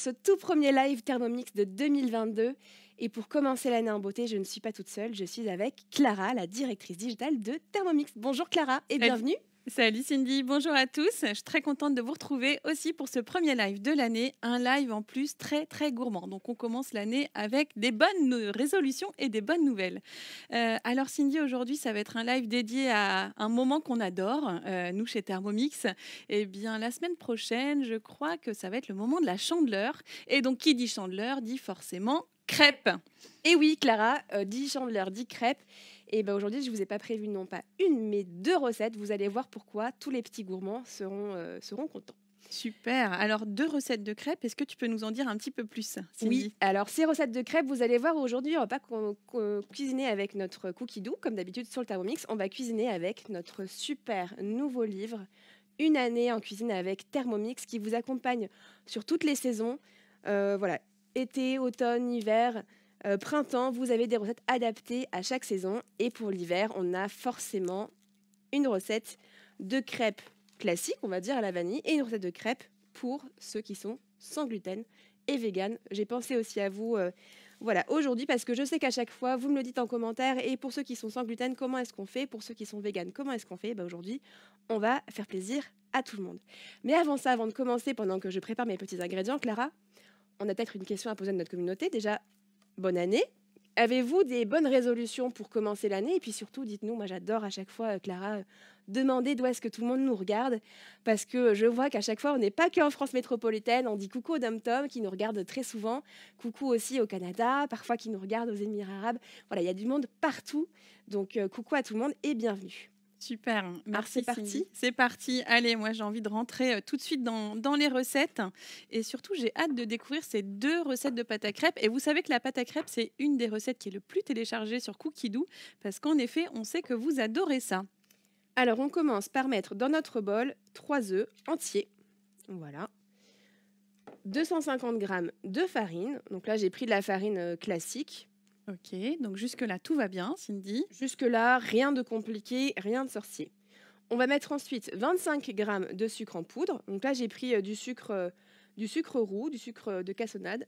ce tout premier live Thermomix de 2022. Et pour commencer l'année en beauté, je ne suis pas toute seule, je suis avec Clara, la directrice digitale de Thermomix. Bonjour Clara et bienvenue. Salut Cindy, bonjour à tous. Je suis très contente de vous retrouver aussi pour ce premier live de l'année, un live en plus très gourmand. Donc on commence l'année avec des bonnes résolutions et des bonnes nouvelles. Alors Cindy, aujourd'hui ça va être un live dédié à un moment qu'on adore, nous chez Thermomix. Et bien la semaine prochaine, je crois que ça va être le moment de la chandeleur. Et donc qui dit chandeleur dit forcément crêpes. Et oui Clara, dit chandeleur, dit crêpes. Et ben aujourd'hui, je ne vous ai pas prévu non pas une, mais deux recettes. Vous allez voir pourquoi tous les petits gourmands seront contents. Super. Alors, 2 recettes de crêpes. Est-ce que tu peux nous en dire un petit peu plus, Cindy? Oui, alors ces recettes de crêpes, vous allez voir aujourd'hui, on va pas cuisiner avec notre cookie doux, comme d'habitude sur le Thermomix. On va cuisiner avec notre super nouveau livre, Une année en cuisine avec Thermomix, qui vous accompagne sur toutes les saisons. Voilà, été, automne, hiver. Printemps, vous avez des recettes adaptées à chaque saison. Et pour l'hiver, on a forcément une recette de crêpes classique, on va dire, à la vanille, et une recette de crêpes pour ceux qui sont sans gluten et vegan. J'ai pensé aussi à vous voilà, aujourd'hui, parce que je sais qu'à chaque fois, vous me le dites en commentaire, et pour ceux qui sont sans gluten, comment est-ce qu'on fait? Pour ceux qui sont vegan, comment est-ce qu'on fait? Aujourd'hui, on va faire plaisir à tout le monde. Mais avant ça, avant de commencer, pendant que je prépare mes petits ingrédients, Clara, on a peut-être une question à poser à notre communauté. Déjà, bonne année. Avez-vous des bonnes résolutions pour commencer l'année? Et puis surtout, dites-nous, moi j'adore à chaque fois, Clara, demander d'où est-ce que tout le monde nous regarde. Parce que je vois qu'à chaque fois, on n'est pas qu'en France métropolitaine. On dit coucou aux Dom-Tom qui nous regardent très souvent. Coucou aussi au Canada, parfois qui nous regardent aux Émirats arabes. Voilà, il y a du monde partout. Donc coucou à tout le monde et bienvenue. Super, merci c'est Cindy. parti. C'est parti. Allez, moi j'ai envie de rentrer tout de suite dans les recettes. Et surtout, j'ai hâte de découvrir ces 2 recettes de pâte à crêpes. Et vous savez que la pâte à crêpes, c'est une des recettes qui est le plus téléchargée sur Cookidoo. Parce qu'en effet, on sait que vous adorez ça. Alors on commence par mettre dans notre bol 3 œufs entiers. Voilà. 250 g de farine. Donc là, j'ai pris de la farine classique. Ok, donc jusque-là, tout va bien, Cindy. Jusque-là, rien de compliqué, rien de sorcier. On va mettre ensuite 25 g de sucre en poudre. Donc là, j'ai pris du sucre roux, du sucre de cassonade.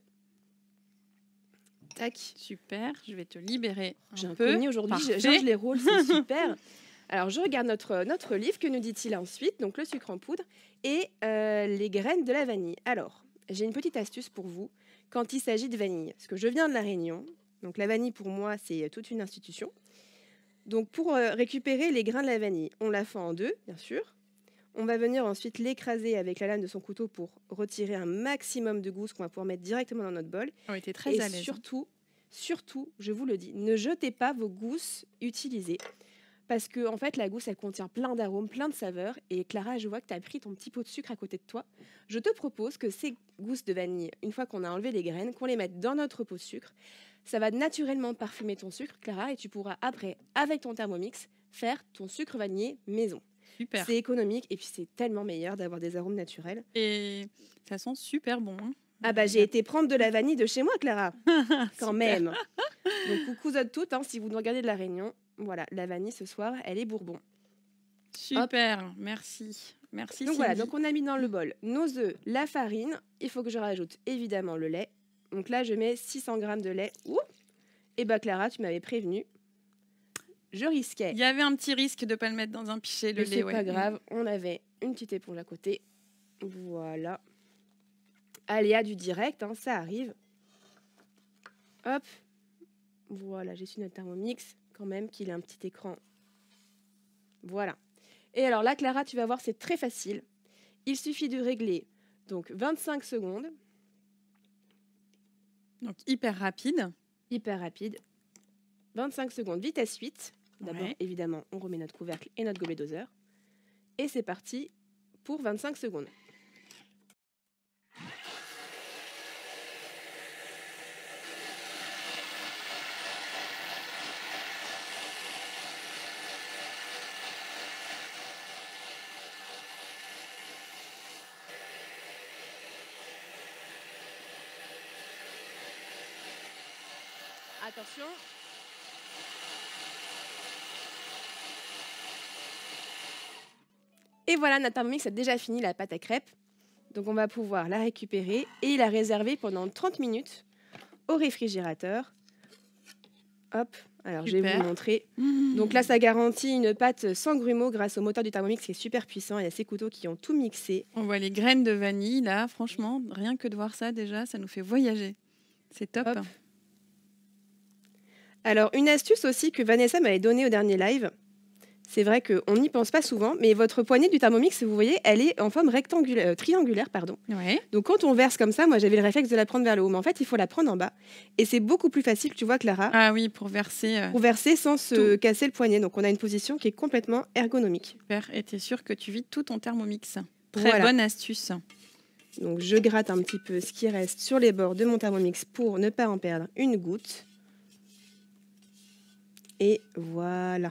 Tac. Super, je vais te libérer J'ai un peu. commis aujourd'hui, Parfait. je les rôles, c'est super. Alors, je regarde notre livre, que nous dit-il ensuite? Donc, le sucre en poudre et les graines de la vanille. Alors, j'ai une petite astuce pour vous quand il s'agit de vanille. Parce que je viens de La Réunion, donc la vanille, pour moi, c'est toute une institution. Donc, pour récupérer les grains de la vanille, on la fend en deux, bien sûr. On va venir ensuite l'écraser avec la lame de son couteau pour retirer un maximum de gousse qu'on va pouvoir mettre directement dans notre bol. On était très à l'aise. Surtout, je vous le dis, ne jetez pas vos gousses utilisées. Parce que, en fait, la gousse, elle contient plein d'arômes, plein de saveurs. Et Clara, je vois que tu as pris ton petit pot de sucre à côté de toi. Je te propose que ces gousses de vanille, une fois qu'on a enlevé les graines, qu'on les mette dans notre pot de sucre. Ça va naturellement parfumer ton sucre, Clara, et tu pourras après, avec ton Thermomix, faire ton sucre vanillé maison. Super. C'est économique et puis c'est tellement meilleur d'avoir des arômes naturels. Et ça sent super bon. Hein. Ah bah j'ai été prendre de la vanille de chez moi, Clara. Quand même. Donc coucou à toutes, hein, si vous nous regardez de La Réunion. Voilà, la vanille ce soir, elle est Bourbon. Super, hop. Merci. Merci. Donc Cindy. voilà, donc on a mis dans le bol nos œufs, la farine. Il faut que je rajoute évidemment le lait. Donc là, je mets 600 g de lait. Ouh. Et bah Clara, tu m'avais prévenu. Je risquais. Il y avait un petit risque de ne pas le mettre dans un pichet, le lait. C'est pas grave, on avait une petite éponge à côté. Voilà. Aléa du direct, hein, ça arrive. Hop. Voilà, j'ai su notre Thermomix quand même qu'il a un petit écran. Voilà. Et alors là, Clara, tu vas voir, c'est très facile. Il suffit de régler donc 25 secondes. Donc hyper rapide. Hyper rapide. 25 secondes, vitesse 8. D'abord, évidemment, on remet notre couvercle et notre gobelet doseur. Et c'est parti pour 25 secondes. Attention. Et voilà, notre Thermomix a déjà fini la pâte à crêpes. Donc on va pouvoir la récupérer et la réserver pendant 30 minutes au réfrigérateur. Hop, alors je vais Super. vous montrer. Donc là, ça garantit une pâte sans grumeaux grâce au moteur du Thermomix qui est super puissant. Il y a ces couteaux qui ont tout mixé. On voit les graines de vanille là, franchement, rien que de voir ça déjà, ça nous fait voyager. C'est top. Hop. Alors, une astuce aussi que Vanessa m'avait donnée au dernier live, c'est vrai qu'on n'y pense pas souvent, mais votre poignée du Thermomix, vous voyez, elle est en forme triangulaire. Ouais. Donc, quand on verse comme ça, moi, j'avais le réflexe de la prendre vers le haut, mais en fait, il faut la prendre en bas. Et c'est beaucoup plus facile, tu vois, Clara, Ah oui, pour verser. pour verser sans se casser le poignet. Donc, on a une position qui est complètement ergonomique. Super. Et t'es sûr que tu vides tout ton Thermomix. Très Voilà. bonne astuce. Donc, je gratte un petit peu ce qui reste sur les bords de mon Thermomix pour ne pas en perdre une goutte. Et voilà.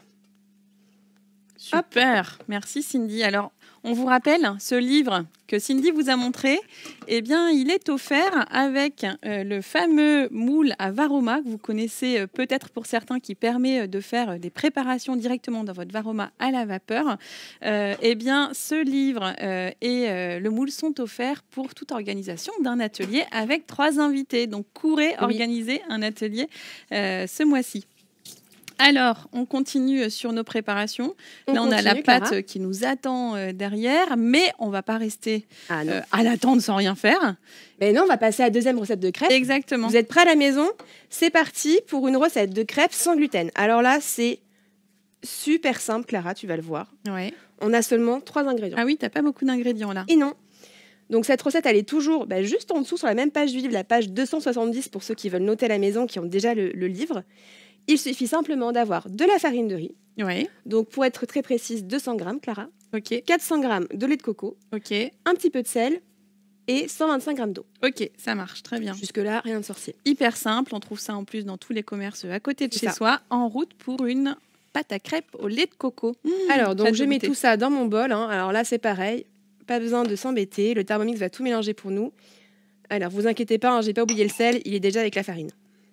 Super, merci Cindy. Alors, on vous rappelle, ce livre que Cindy vous a montré, eh bien, il est offert avec le fameux moule à Varoma, que vous connaissez peut-être pour certains, qui permet de faire des préparations directement dans votre Varoma à la vapeur. Eh bien, ce livre et le moule sont offerts pour toute organisation d'un atelier avec 3 invités. Donc, courez organiser un atelier ce mois-ci. Alors, on continue sur nos préparations. Là, on a la pâte qui nous attend derrière, mais on va pas rester à l'attendre sans rien faire. Mais non, on va passer à la deuxième recette de crêpes. Exactement. Vous êtes prêts à la maison? C'est parti pour une recette de crêpes sans gluten. Alors là, c'est super simple, Clara, tu vas le voir. Ouais. On a seulement 3 ingrédients. Ah oui, t'as pas beaucoup d'ingrédients là. Et non. Donc cette recette, elle est toujours juste en dessous sur la même page du livre, la page 270 pour ceux qui veulent noter à la maison, qui ont déjà le livre. Il suffit simplement d'avoir de la farine de riz. Ouais. Donc, pour être très précise, 200 grammes, Clara. Ok. 400 grammes de lait de coco. Ok. Un petit peu de sel et 125 grammes d'eau. Ok, ça marche très bien. Jusque-là, rien de sorcier. Hyper simple. On trouve ça en plus dans tous les commerces à côté de C'est chez ça. soi. En route pour une pâte à crêpes au lait de coco. Alors, donc, hâte je de mets goûter. tout ça dans mon bol. Alors là, c'est pareil. Pas besoin de s'embêter. Le Thermomix va tout mélanger pour nous. Alors, vous inquiétez pas, j'ai pas oublié le sel. Il est déjà avec la farine.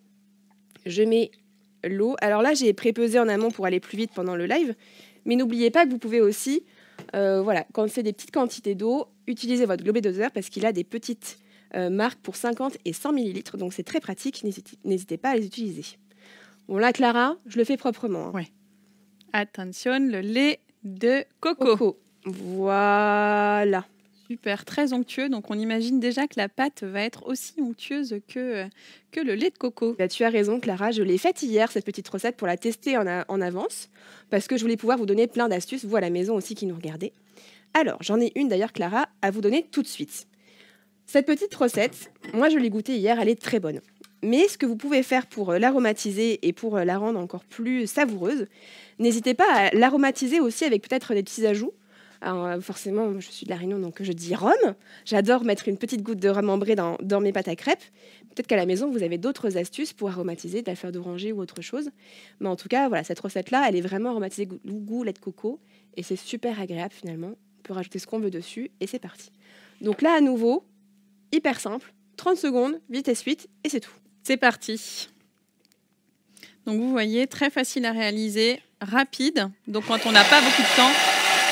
Je mets l'eau. Alors là, j'ai prépesé en amont pour aller plus vite pendant le live. Mais n'oubliez pas que vous pouvez aussi, quand c'est des petites quantités d'eau, utiliser votre globet doseur parce qu'il a des petites marques pour 50 et 100 ml. Donc c'est très pratique. N'hésitez pas à les utiliser. Bon là, Clara, je le fais proprement. Ouais. Attention, le lait de coco. Voilà. Super, très onctueux. Donc, on imagine déjà que la pâte va être aussi onctueuse que le lait de coco. Bah, tu as raison, Clara. Je l'ai faite hier, cette petite recette, pour la tester en avance, parce que je voulais pouvoir vous donner plein d'astuces, vous à la maison aussi qui nous regardez. Alors, j'en ai une d'ailleurs, Clara, à vous donner tout de suite. Cette petite recette, moi, je l'ai goûtée hier, elle est très bonne. Mais ce que vous pouvez faire pour l'aromatiser et pour la rendre encore plus savoureuse, n'hésitez pas à l'aromatiser aussi avec peut-être des petits ajouts. Alors, forcément, je suis de La Réunion, donc je dis rhum. J'adore mettre une petite goutte de rhum ambré dans mes pâtes à crêpes. Peut-être qu'à la maison, vous avez d'autres astuces pour aromatiser, de la fleur d'oranger ou autre chose. Mais en tout cas, voilà, cette recette-là, elle est vraiment aromatisée goût lait de coco. Et c'est super agréable finalement. On peut rajouter ce qu'on veut dessus et c'est parti. Donc là, à nouveau, hyper simple. 30 secondes, vitesse 8 et c'est tout. C'est parti. Donc, vous voyez, très facile à réaliser, rapide. Donc, quand on n'a pas beaucoup de temps...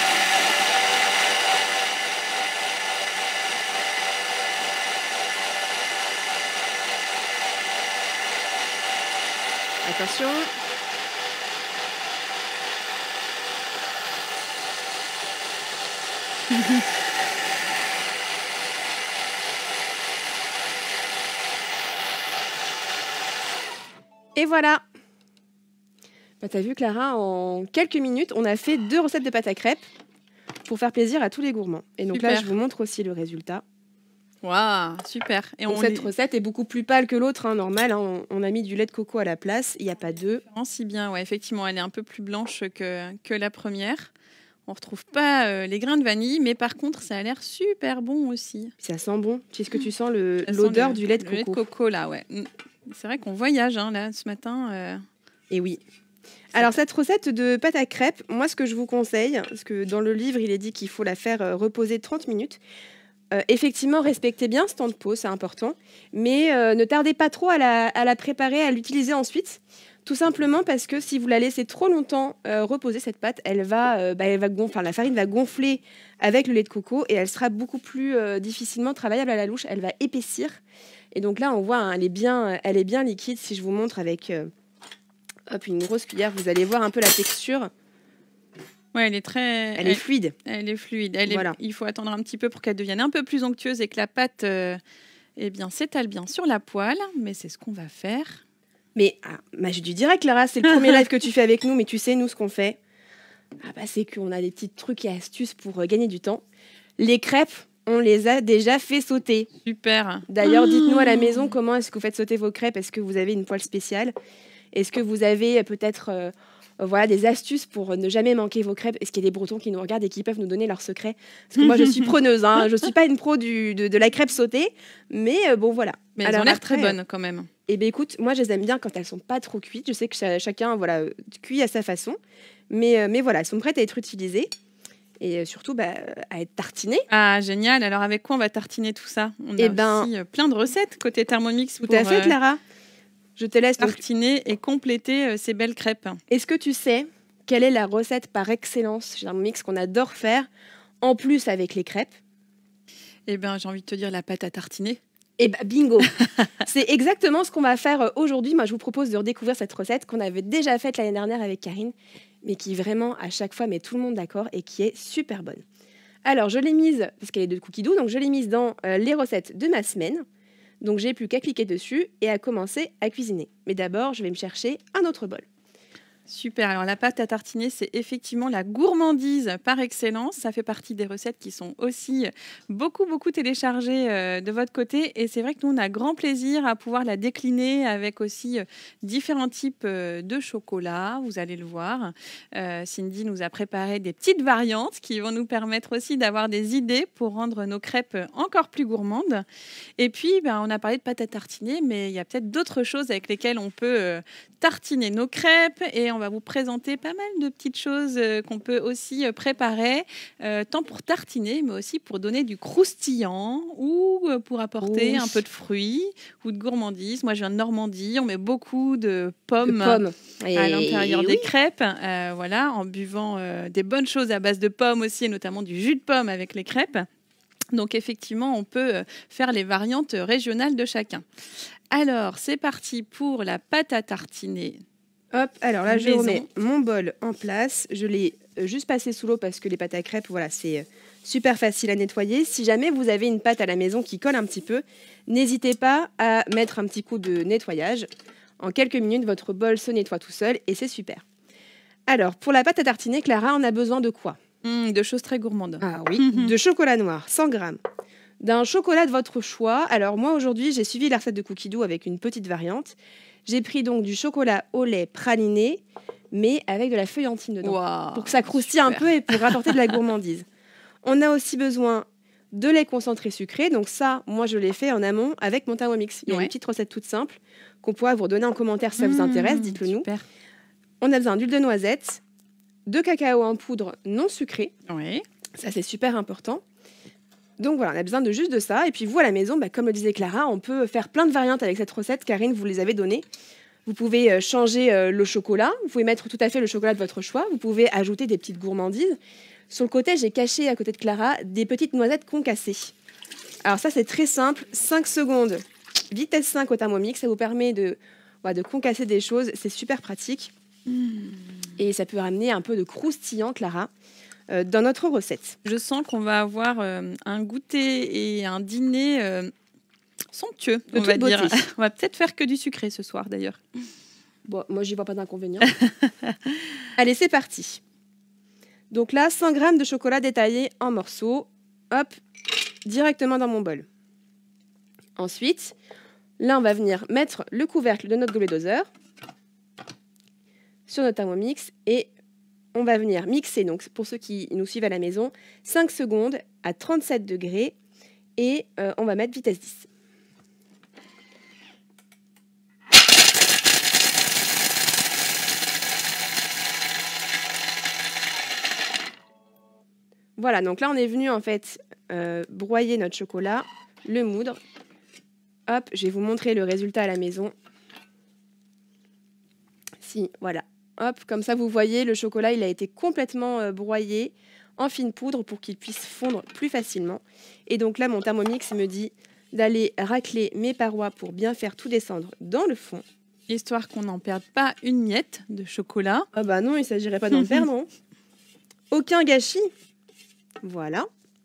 Attention. Et voilà. Bah, t'as vu, Clara, en quelques minutes, on a fait 2 recettes de pâtes à crêpes pour faire plaisir à tous les gourmands. Et donc Super. là, je vous montre aussi le résultat. Waouh, super. Et Donc cette recette est beaucoup plus pâle que l'autre, normal. On a mis du lait de coco à la place. Il n'y a pas d'œufs. Si bien, ouais, effectivement, elle est un peu plus blanche que la première. On retrouve pas les grains de vanille, mais par contre, ça a l'air super bon aussi. Ça sent bon. Tu sais ce que tu sens Ça sent l'odeur du lait de coco. Le lait de coco, là, ouais. C'est vrai qu'on voyage, là, ce matin. Et oui. Alors, cette recette de pâte à crêpes, moi, ce que je vous conseille, parce que dans le livre, il est dit qu'il faut la faire reposer 30 minutes. Effectivement, respectez bien ce temps de pause, c'est important. Mais ne tardez pas trop à la préparer, à l'utiliser ensuite. Tout simplement parce que si vous la laissez trop longtemps reposer cette pâte, elle va la farine va gonfler avec le lait de coco et elle sera beaucoup plus difficilement travaillable à la louche. Elle va épaissir. Et donc là, on voit, hein, elle est bien liquide. Si je vous montre avec une grosse cuillère, vous allez voir un peu la texture. Ouais, elle est fluide. Elle est fluide. Voilà. Il faut attendre un petit peu pour qu'elle devienne un peu plus onctueuse et que la pâte s'étale bien sur la poêle. Mais c'est ce qu'on va faire. Mais j'ai du direct, Clara, c'est le premier live que tu fais avec nous, mais tu sais, nous, ce qu'on fait, c'est qu'on a des petits trucs et astuces pour gagner du temps. Les crêpes, on les a déjà fait sauter. Super. D'ailleurs, dites-nous à la maison comment est-ce que vous faites sauter vos crêpes. Est-ce que vous avez une poêle spéciale? Est-ce que vous avez peut-être des astuces pour ne jamais manquer vos crêpes? Est-ce qu'il y a des Bretons qui nous regardent et qui peuvent nous donner leurs secrets? Parce que moi, je suis preneuse. Hein. Je ne suis pas une pro de la crêpe sautée. Mais bon, voilà. Mais elles ont l'air très bonnes quand même. Eh bien, écoute, moi, je les aime bien quand elles sont pas trop cuites. Je sais que chacun cuit à sa façon. Mais voilà, elles sont prêtes à être utilisées. Et surtout, à être tartinées. Ah, génial. Alors, avec quoi on va tartiner tout ça? On a aussi plein de recettes côté Thermomix. Tout à fait, Clara. Je te laisse tartiner et compléter ces belles crêpes. Est-ce que tu sais quelle est la recette par excellence chez Thermomix qu'on adore faire, en plus avec les crêpes? Eh bien, j'ai envie de te dire la pâte à tartiner. Eh bien, bingo. C'est exactement ce qu'on va faire aujourd'hui. Moi, je vous propose de redécouvrir cette recette qu'on avait déjà faite l'année dernière avec Karine, mais qui vraiment, à chaque fois, met tout le monde d'accord et qui est super bonne. Alors, je l'ai mise, parce qu'elle est de Cookie Dough, donc je l'ai mise dans les recettes de ma semaine. Donc, j'ai plus qu'à cliquer dessus et à commencer à cuisiner. Mais d'abord, je vais me chercher un autre bol. Super. Alors, la pâte à tartiner, c'est effectivement la gourmandise par excellence. Ça fait partie des recettes qui sont aussi beaucoup téléchargées de votre côté. Et c'est vrai que nous, on a grand plaisir à pouvoir la décliner avec aussi différents types de chocolat. Vous allez le voir. Cindy nous a préparé des petites variantes qui vont nous permettre aussi d'avoir des idées pour rendre nos crêpes encore plus gourmandes. Et puis, on a parlé de pâte à tartiner, mais il y a peut-être d'autres choses avec lesquelles on peut tartiner nos crêpes. Et on va vous présenter pas mal de petites choses qu'on peut aussi préparer, tant pour tartiner, mais aussi pour donner du croustillant ou pour apporter un peu de fruits ou de gourmandise. Moi, je viens de Normandie, on met beaucoup de pommes à l'intérieur des crêpes, en buvant des bonnes choses à base de pommes aussi, et notamment du jus de pomme avec les crêpes. Donc effectivement, on peut faire les variantes régionales de chacun. Alors, c'est parti pour la pâte à tartiner. Hop, alors là, je remets mon bol en place. Je l'ai juste passé sous l'eau parce que les pâtes à crêpes, c'est super facile à nettoyer. Si jamais vous avez une pâte à la maison qui colle un petit peu, n'hésitez pas à mettre un petit coup de nettoyage. En quelques minutes, votre bol se nettoie tout seul et c'est super. Alors, pour la pâte à tartiner, Clara, on a besoin de quoi? De choses très gourmandes. Ah oui, de chocolat noir, 100 grammes. D'un chocolat de votre choix. Alors moi, aujourd'hui, j'ai suivi la recette de Cookie Dough avec une petite variante. J'ai pris donc du chocolat au lait praliné, mais avec de la feuillantine dedans, pour que ça croustille un peu et pour apporter de la gourmandise. On a aussi besoin de lait concentré sucré. Donc ça, moi, je l'ai fait en amont avec mon Thermomix. Il y a une petite recette toute simple qu'on pourra vous redonner en commentaire si ça vous intéresse. Dites-le nous. On a besoin d'huile de noisette, de cacao en poudre non sucré. Oui. Ça, c'est super important. Donc voilà, on a besoin de juste de ça. Et puis vous, à la maison, comme le disait Clara, on peut faire plein de variantes avec cette recette. Karine, vous les avez données. Vous pouvez changer le chocolat. Vous pouvez mettre tout à fait le chocolat de votre choix. Vous pouvez ajouter des petites gourmandises. Sur le côté, j'ai caché à côté de Clara des petites noisettes concassées. Alors ça, c'est très simple. 5 secondes, vitesse 5 au Thermomix. Ça vous permet de concasser des choses. C'est super pratique. Et ça peut ramener un peu de croustillant, Clara, dans notre recette. Je sens qu'on va avoir un goûter et un dîner somptueux, on va dire. On va peut-être faire que du sucré ce soir, d'ailleurs. Bon, moi, j'y vois pas d'inconvénient. Allez, c'est parti. Donc là, 100 g de chocolat détaillé en morceaux. Hop, directement dans mon bol. Ensuite, là, on va venir mettre le couvercle de notre gobelet doseur sur notre Thermomix et on va venir mixer, donc pour ceux qui nous suivent à la maison, 5 secondes à 37 degrés et on va mettre vitesse 10. Voilà, donc là on est venu en fait broyer notre chocolat, le moudre. Hop, je vais vous montrer le résultat à la maison. Si, voilà. Hop, comme ça, vous voyez, le chocolat, il a été complètement broyé en fine poudre pour qu'il puisse fondre plus facilement. Et donc là, mon Thermomix me dit d'aller racler mes parois pour bien faire tout descendre dans le fond. Histoire qu'on n'en perde pas une miette de chocolat. Ah bah non, il ne s'agirait pas d'en perdre. Hein. Aucun gâchis. Voilà.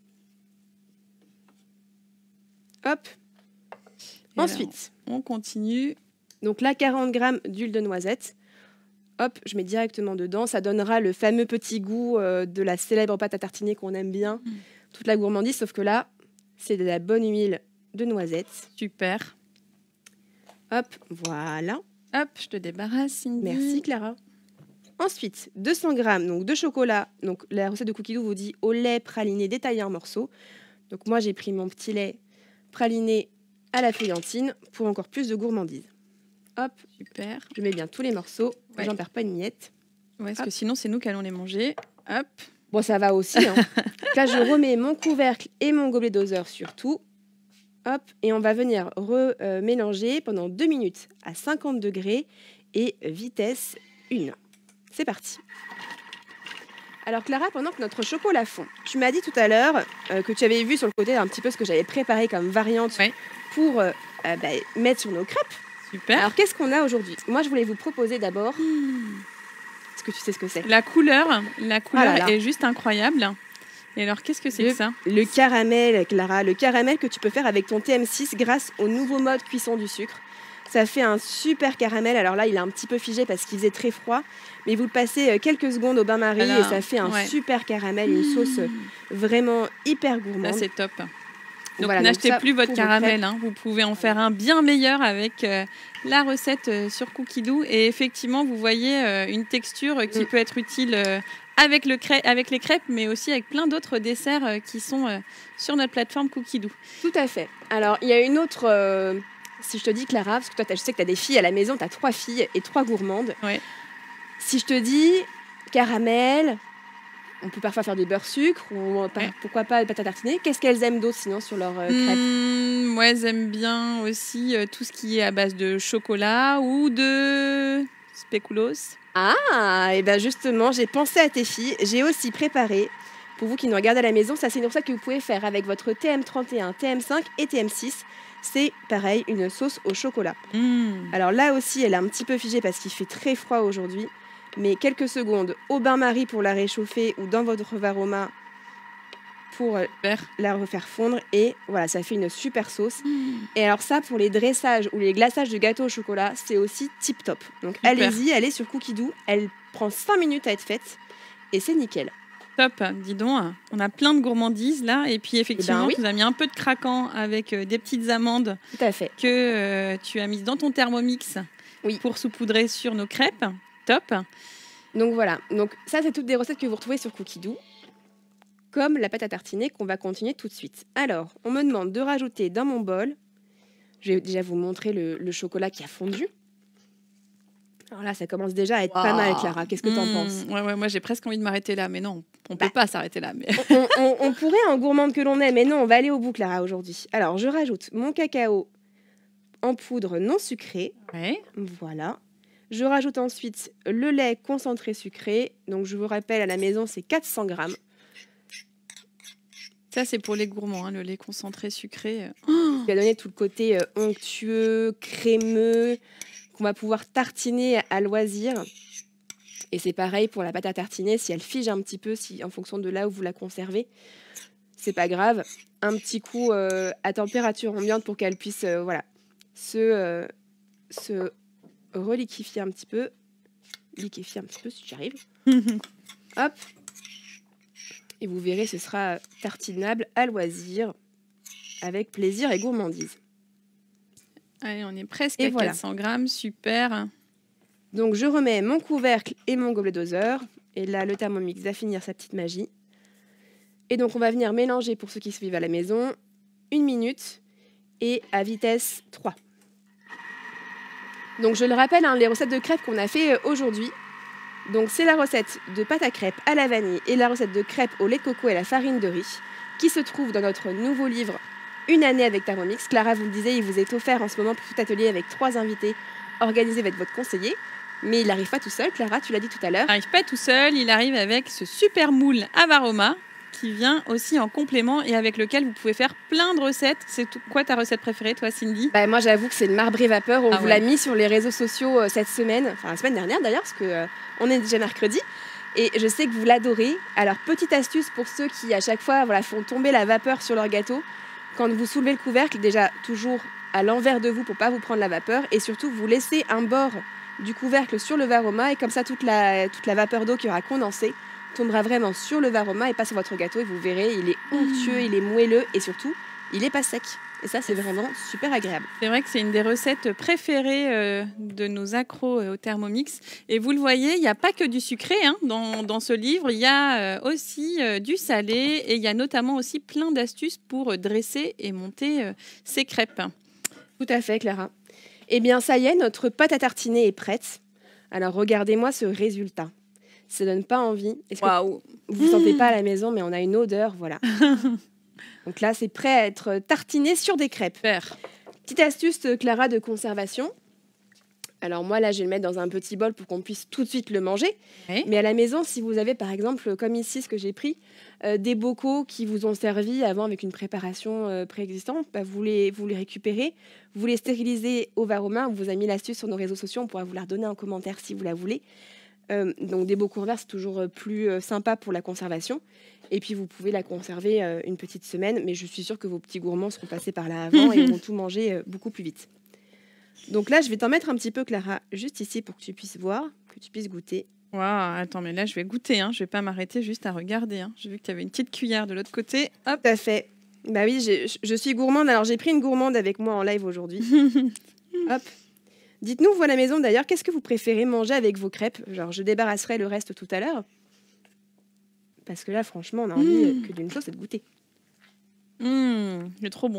Hop. Et Ensuite, alors, on continue. donc là, 40 g d'huile de noisette. Hop, je mets directement dedans. Ça donnera le fameux petit goût de la célèbre pâte à tartiner qu'on aime bien. Toute la gourmandise, sauf que là, c'est de la bonne huile de noisette. Super. Hop, voilà. Hop, je te débarrasse, Cindy. Merci, Clara. Ensuite, 200 g donc, de chocolat. Donc, la recette de Cookie Dough vous dit au lait praliné détaillé en morceaux. Donc, moi, j'ai pris mon petit lait praliné à la feuillantine pour encore plus de gourmandise. Hop, Super. je mets bien tous les morceaux. Ouais. J'en perds pas une miette. Ouais, parce que sinon, c'est nous qui allons les manger. Hop. Bon, ça va aussi. Hein. Là, je remets mon couvercle et mon gobelet doseur sur tout. Hop, et on va venir mélanger pendant 2 minutes à 50 degrés et vitesse 1. C'est parti. Alors Clara, pendant que notre chocolat fond, tu m'as dit tout à l'heure que tu avais vu sur le côté un petit peu ce que j'avais préparé comme variante pour mettre sur nos crêpes. Super. Alors qu'est-ce qu'on a aujourd'hui? Moi, je voulais vous proposer d'abord... Est-ce que tu sais ce que c'est? La couleur là. est juste incroyable. Et alors, qu'est-ce que c'est que ça? Le caramel, Clara. Le caramel que tu peux faire avec ton TM6 grâce au nouveau mode cuisson du sucre. Ça fait un super caramel. Alors là, il est un petit peu figé parce qu'il faisait très froid. Mais vous le passez quelques secondes au bain-marie et ça fait un super caramel, une sauce vraiment hyper gourmande. Ça, c'est top. Donc, voilà, n'achetez plus votre pour caramel. Hein. Vous pouvez en faire un bien meilleur avec la recette sur Cookie Dough. Et effectivement, vous voyez une texture qui peut être utile avec les crêpes, mais aussi avec plein d'autres desserts qui sont sur notre plateforme Cookie Dough. Tout à fait. Alors, il y a une autre... si je te dis, Clara, parce que toi, je sais que tu as des filles à la maison, tu as 3 filles et 3 gourmandes. Ouais. Si je te dis caramel, on peut parfois faire des beurre sucre, ou pourquoi pas des pâtes à tartiner. Qu'est-ce qu'elles aiment d'autre sinon sur leurs crêpes? Moi, j'aime bien aussi tout ce qui est à base de chocolat ou de spéculoos. Ah, et bien justement, j'ai pensé à tes filles. J'ai aussi préparé, pour vous qui nous regardez à la maison, ça c'est une recette que vous pouvez faire avec votre TM31, TM5 et TM6. C'est pareil, une sauce au chocolat. Alors là aussi, elle est un petit peu figée parce qu'il fait très froid aujourd'hui. Mais quelques secondes au bain-marie pour la réchauffer ou dans votre Varoma pour la refaire fondre. Et voilà, ça fait une super sauce. Et alors ça, pour les dressages ou les glaçages de gâteaux au chocolat, c'est aussi tip top. Donc allez-y, allez sur Cookie Dough. Elle prend 5 minutes à être faite et c'est nickel. Top, dis donc, on a plein de gourmandises là. Et puis effectivement, tu as mis un peu de craquant avec des petites amandes. Tout à fait. Que tu as mises dans ton Thermomix pour saupoudrer sur nos crêpes. Top. Donc voilà, donc ça c'est toutes des recettes que vous retrouvez sur Cookie Dough, comme la pâte à tartiner qu'on va continuer tout de suite. Alors, on me demande de rajouter dans mon bol, je vais déjà vous montrer le chocolat qui a fondu. Alors là, ça commence déjà à être pas mal, Clara. Qu'est-ce que tu en penses? Ouais, moi j'ai presque envie de m'arrêter là, mais non, on ne peut pas s'arrêter là. Mais... on pourrait en gourmande que l'on est, mais non, on va aller au bout, Clara, aujourd'hui. Alors, je rajoute mon cacao en poudre non sucrée. Voilà. Je rajoute ensuite le lait concentré sucré. Donc, je vous rappelle, à la maison, c'est 400 grammes. Ça, c'est pour les gourmands, hein, le lait concentré sucré. Qui va donner tout le côté onctueux, crémeux, qu'on va pouvoir tartiner à loisir. Et c'est pareil pour la pâte à tartiner. Si elle fige un petit peu, en fonction de là où vous la conservez, c'est pas grave. Un petit coup à température ambiante pour qu'elle puisse se reliquéfier un petit peu. Liquéfier un petit peu si j'y arrive. Hop. Et vous verrez, ce sera tartinable à loisir, avec plaisir et gourmandise. Allez, on est presque à 400 grammes, super. Donc je remets mon couvercle et mon gobelet doseur. Et là, le Thermomix va finir sa petite magie. Et donc on va venir mélanger, pour ceux qui suivent à la maison, 1 minute et à vitesse 3. Donc je le rappelle, les recettes de crêpes qu'on a fait aujourd'hui. Donc c'est la recette de pâte à crêpes à la vanille et la recette de crêpes au lait de coco et la farine de riz qui se trouve dans notre nouveau livre Une année avec Thermomix. Clara vous le disait, il vous est offert en ce moment pour tout atelier avec 3 invités organisés avec votre conseiller. Mais il n'arrive pas tout seul, Clara, tu l'as dit tout à l'heure. Il n'arrive pas tout seul, il arrive avec ce super moule Avaroma qui vient aussi en complément et avec lequel vous pouvez faire plein de recettes. C'est quoi ta recette préférée, toi, Cindy? Bah, moi, j'avoue que c'est le marbré vapeur. On vous ouais. l'a mis sur les réseaux sociaux cette semaine, enfin la semaine dernière d'ailleurs, parce que on est déjà mercredi. Et je sais que vous l'adorez. Alors, petite astuce pour ceux qui, à chaque fois, font tomber la vapeur sur leur gâteau. Quand vous soulevez le couvercle, déjà toujours à l'envers de vous pour pas vous prendre la vapeur. Et surtout, vous laissez un bord du couvercle sur le varoma. Et comme ça, toute la vapeur d'eau qui aura condensé tombera vraiment sur le varoma et pas sur votre gâteau. Et vous verrez, il est onctueux, il est moelleux et surtout, il n'est pas sec. Et ça, c'est vraiment super agréable. C'est vrai que c'est une des recettes préférées de nos accros au Thermomix. Et vous le voyez, il n'y a pas que du sucré dans ce livre. Il y a aussi du salé et il y a notamment aussi plein d'astuces pour dresser et monter ses crêpes. Tout à fait, Clara. Eh bien, ça y est, notre pâte à tartiner est prête. Alors, regardez-moi ce résultat. Ça donne pas envie. Est-ce que vous ne sentez pas à la maison, mais on a une odeur, voilà. Donc là, c'est prêt à être tartiné sur des crêpes. Super. Petite astuce, Clara, de conservation. Alors moi, là, je vais le mettre dans un petit bol pour qu'on puisse tout de suite le manger. Oui. Mais à la maison, si vous avez, par exemple, comme ici, ce que j'ai pris, des bocaux qui vous ont servi avant avec une préparation préexistante, vous les récupérez, vous les stérilisez au varoma. On vous a mis l'astuce sur nos réseaux sociaux, on pourra vous la redonner en commentaire si vous la voulez. Donc des bocaux verts, c'est toujours plus sympa pour la conservation. Et puis vous pouvez la conserver une petite semaine, mais je suis sûre que vos petits gourmands seront passés par là avant et vont tout manger beaucoup plus vite. Donc là, je vais t'en mettre un petit peu, Clara, juste ici pour que tu puisses voir, que tu puisses goûter. Waouh, attends, mais là, je vais goûter. Je vais pas m'arrêter juste à regarder. J'ai vu que tu avais une petite cuillère de l'autre côté. Hop. Tout à fait. Bah oui, je suis gourmande. Alors, j'ai pris une gourmande avec moi en live aujourd'hui. Hop. Dites-nous, vous à la maison, d'ailleurs, qu'est-ce que vous préférez manger avec vos crêpes? Genre, je débarrasserai le reste tout à l'heure. Parce que là, franchement, on a envie que d'une chose, c'est de goûter. C'est trop bon.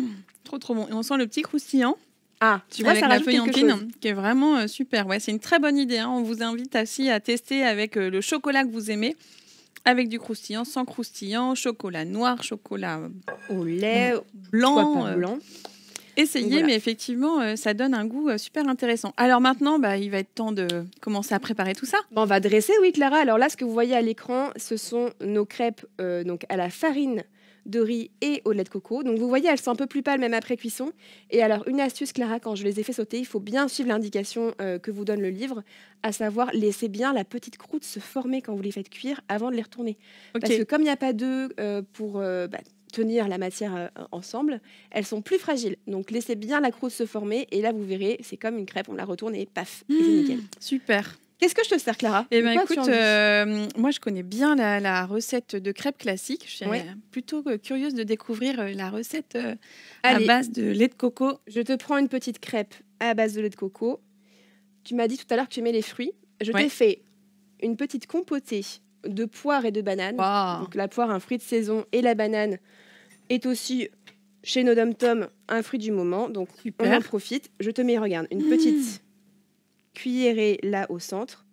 Trop bon. Et on sent le petit croustillant. Ah, tu vois, avec ça la rajoute quelque chose. feuillantine qui est vraiment super. Ouais, c'est une très bonne idée. On vous invite aussi à tester avec le chocolat que vous aimez, avec du croustillant, sans croustillant, chocolat noir, chocolat au lait, blanc. blanc. Essayez, Voilà. mais effectivement, ça donne un goût super intéressant. Alors maintenant, il va être temps de commencer à préparer tout ça. Bon, on va dresser, oui, Clara. Alors là, ce que vous voyez à l'écran, ce sont nos crêpes donc à la farine de riz et au lait de coco. Donc vous voyez, elles sont un peu plus pâles même après cuisson. Et alors, une astuce, Clara, quand je les ai fait sauter, il faut bien suivre l'indication que vous donne le livre, à savoir laisser bien la petite croûte se former quand vous les faites cuire avant de les retourner. Ok. Parce que comme il n'y a pas d'œufs pour tenir la matière ensemble, elles sont plus fragiles. Donc laissez bien la croûte se former et là vous verrez, c'est comme une crêpe, on la retourne et paf, et c'est nickel. Super. Qu'est-ce que je te sers, Clara? Eh De ben quoi tu écoute, as envie moi je connais bien la recette de crêpes classique. Je suis Ouais. plutôt curieuse de découvrir la recette à Allez. base de lait de coco. Je te prends une petite crêpe à base de lait de coco. Tu m'as dit tout à l'heure que tu aimais les fruits. Je Ouais. t'ai fait une petite compotée de poire et de banane. Waouh. Donc la poire, un fruit de saison, et la banane est aussi chez nos dom-tom un fruit du moment. Donc on Super. en profite. Je te mets, regarde, une petite cuillerée là au centre.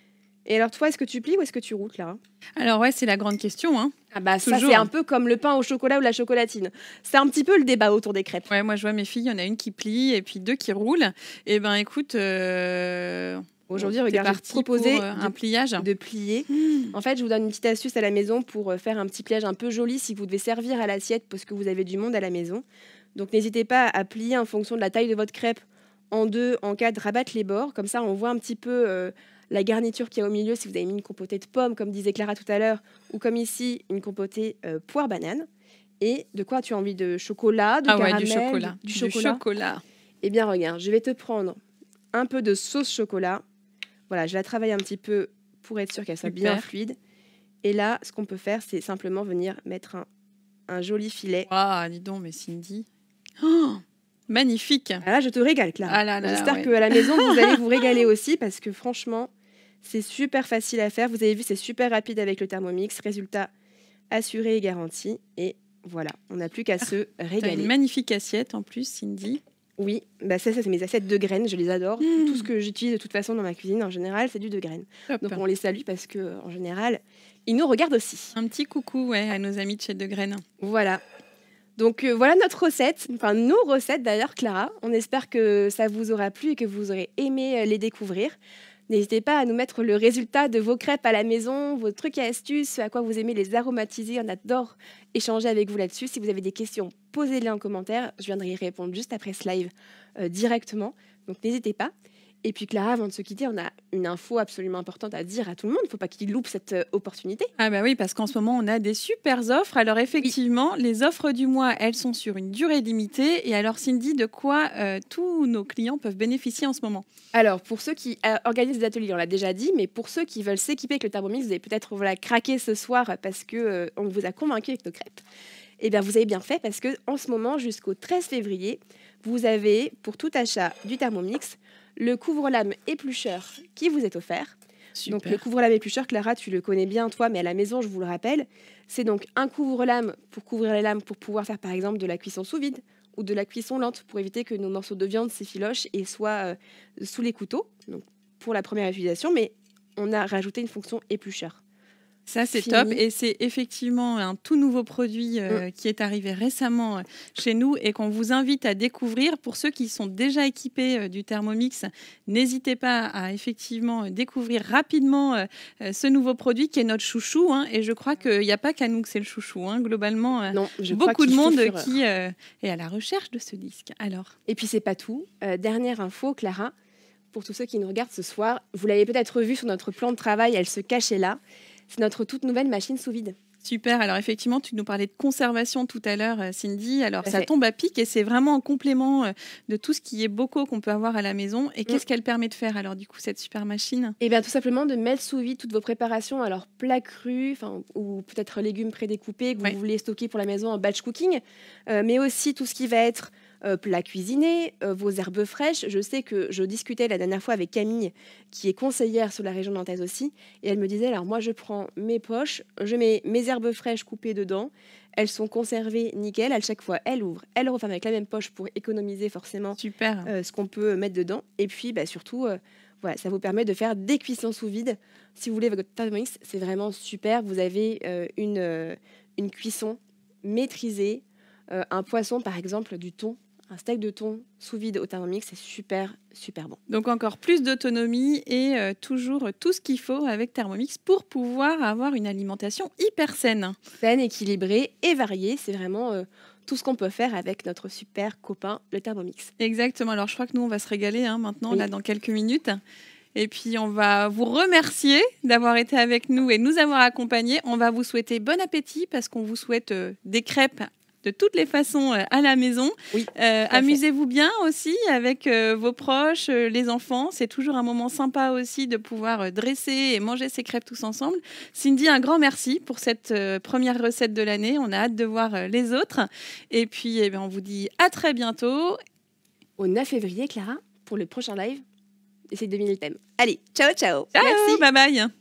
Et alors toi, est-ce que tu plies ou est-ce que tu roules, Clara? Alors ouais, c'est la grande question. Ah bah ça, Toujours. c'est un peu comme le pain au chocolat ou la chocolatine. C'est un petit peu le débat autour des crêpes. Ouais, moi je vois mes filles, il y en a une qui plie et puis deux qui roulent. Et ben écoute, Aujourd'hui, t'es regarde, je vais te parti proposer pour, un pliage. de plier. En fait, je vous donne une petite astuce à la maison pour faire un petit pliage un peu joli si vous devez servir à l'assiette parce que vous avez du monde à la maison. Donc n'hésitez pas à plier en fonction de la taille de votre crêpe en deux, en quatre, rabattre les bords. Comme ça, on voit un petit peu la garniture qu'il y a au milieu. Si vous avez mis une compotée de pommes, comme disait Clara tout à l'heure, ou comme ici, une compotée poire-banane. Et de quoi tu as envie? De chocolat, de caramel, du chocolat. du chocolat. Eh bien, regarde, je vais te prendre un peu de sauce chocolat. Voilà, je la travaille un petit peu pour être sûre qu'elle soit bien Super. fluide. Et là, ce qu'on peut faire, c'est simplement venir mettre un joli filet. Ah, dis donc, mais Cindy. Oh, magnifique. Ah là, je te régale, Clara. Ah là là, J'espère ouais. qu'à la maison, vous allez vous régaler aussi parce que franchement, c'est super facile à faire. Vous avez vu, c'est super rapide avec le Thermomix. Résultat assuré et garanti. Et voilà, on n'a plus qu'à se T'as régaler. une magnifique assiette en plus, Cindy. Oui, bah ça c'est mes assiettes de graines, je les adore. Tout ce que j'utilise de toute façon dans ma cuisine, en général, c'est du de graines. Top. Donc on les salue parce que en général, ils nous regardent aussi. Un petit coucou à nos amis de chez De Graines. Voilà. Donc voilà notre recette, enfin nos recettes d'ailleurs, Clara. On espère que ça vous aura plu et que vous aurez aimé les découvrir. N'hésitez pas à nous mettre le résultat de vos crêpes à la maison, vos trucs et astuces, à quoi vous aimez les aromatiser. On adore échanger avec vous là-dessus. Si vous avez des questions, posez-les en commentaire. Je viendrai y répondre juste après ce live directement. Donc n'hésitez pas. Et puis Clara, avant de se quitter, on a une info absolument importante à dire à tout le monde. Il ne faut pas qu'il loupe cette opportunité. Ah bah oui, parce qu'en ce moment, on a des super offres. Alors effectivement, les offres du mois, elles sont sur une durée limitée. Et alors Cindy, de quoi tous nos clients peuvent bénéficier en ce moment? Alors, pour ceux qui organisent des ateliers, on l'a déjà dit, mais pour ceux qui veulent s'équiper avec le Thermomix, vous allez peut-être craquer ce soir parce que on vous a convaincu avec nos crêpes. Eh bien, vous avez bien fait parce que en ce moment, jusqu'au 13 février, vous avez, pour tout achat du Thermomix, le couvre-lame éplucheur qui vous est offert. Super. Donc, le couvre-lame éplucheur, Clara, tu le connais bien, toi, mais à la maison, je vous le rappelle, c'est donc un couvre-lame pour couvrir les lames pour pouvoir faire, par exemple, de la cuisson sous vide ou de la cuisson lente pour éviter que nos morceaux de viande s'effilochent et soient sous les couteaux. Donc, pour la première utilisation, mais on a rajouté une fonction éplucheur. Ça, c'est Fini. top. Et c'est effectivement un tout nouveau produit qui est arrivé récemment chez nous et qu'on vous invite à découvrir. Pour ceux qui sont déjà équipés du Thermomix, n'hésitez pas à effectivement découvrir rapidement ce nouveau produit qui est notre chouchou. Hein. Et je crois qu'il n'y a pas qu'à nous que c'est le chouchou. Hein. Globalement, Non, beaucoup de monde qui est à la recherche de ce disque. Alors. Et puis, c'est pas tout. Dernière info, Clara, pour tous ceux qui nous regardent ce soir, vous l'avez peut-être vu sur notre plan de travail, elle se cachait là. C'est notre toute nouvelle machine sous vide. Super. Alors effectivement, tu nous parlais de conservation tout à l'heure, Cindy. Alors ça tombe à pic et c'est vraiment en complément de tout ce qui est bocaux qu'on peut avoir à la maison. Et qu'est-ce qu'elle permet de faire alors du coup cette super machine? Eh bien tout simplement de mettre sous vide toutes vos préparations, alors plats crus, ou peut-être légumes prédécoupés que vous voulez stocker pour la maison en batch cooking, mais aussi tout ce qui va être plats cuisinés, vos herbes fraîches. Je sais que je discutais la dernière fois avec Camille, qui est conseillère sur la région nantaise aussi, et elle me disait, alors moi je prends mes poches, je mets mes herbes fraîches coupées dedans, elles sont conservées nickel, à chaque fois elle ouvre, elle referme avec la même poche pour économiser forcément ce qu'on peut mettre dedans, et puis surtout, voilà, ça vous permet de faire des cuissons sous vide. Si vous voulez votre Thermomix, c'est vraiment super, vous avez une cuisson maîtrisée, un poisson par exemple, du thon, un steak de thon sous vide au Thermomix, c'est super, super bon. Donc encore plus d'autonomie et toujours tout ce qu'il faut avec Thermomix pour pouvoir avoir une alimentation hyper saine. Saine, équilibrée et variée, c'est vraiment tout ce qu'on peut faire avec notre super copain, le Thermomix. Exactement, alors je crois que nous on va se régaler maintenant, là dans quelques minutes. Et puis on va vous remercier d'avoir été avec nous et nous avoir accompagnés. On va vous souhaiter bon appétit parce qu'on vous souhaite des crêpes de toutes les façons à la maison. Oui, amusez-vous bien aussi avec vos proches, les enfants. C'est toujours un moment sympa aussi de pouvoir dresser et manger ces crêpes tous ensemble. Cindy, un grand merci pour cette première recette de l'année. On a hâte de voir les autres. Et puis, on vous dit à très bientôt. Au 9 février, Clara, pour le prochain live. Essayez de deviner le thème. Allez, ciao, ciao. Ciao, merci. Bye bye.